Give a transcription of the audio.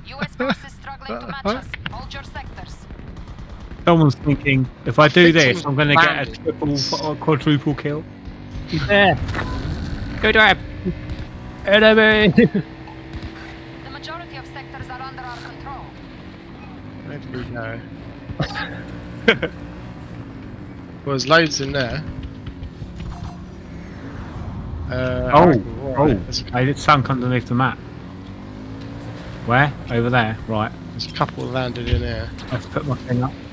US forces struggling to match us. Hold your sectors. Someone's thinking, if I do this, think I'm going to get a landed. triple or quadruple kill. He's there. Go to him. Enemy. The majority of sectors are under our control. Where do we go? Well, there's loads in there. It's sunk underneath the map. Where? Over there, right. There's a couple landed in here. Let's put my thing up.